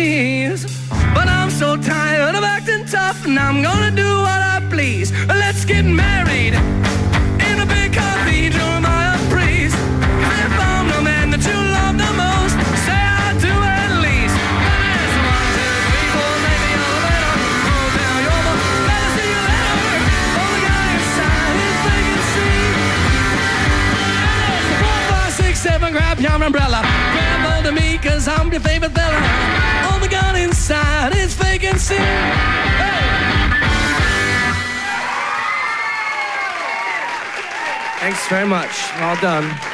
knees. But I'm so tired of acting tough, and I'm gonna do what I please. Let's get married in a big cathedral, my priest. I found the man that you love the most. Say I do at least. That's 1, 2, 3, 4, make the elevator. Oh, down your boat. Better see you later. Oh, the guy inside is vacancy. 4, 5, 6, 7, grab your umbrella. Grab hold of me, cause I'm your favorite fella. Oh, the gun inside is vacancy. Hey. Thanks very much. Well done.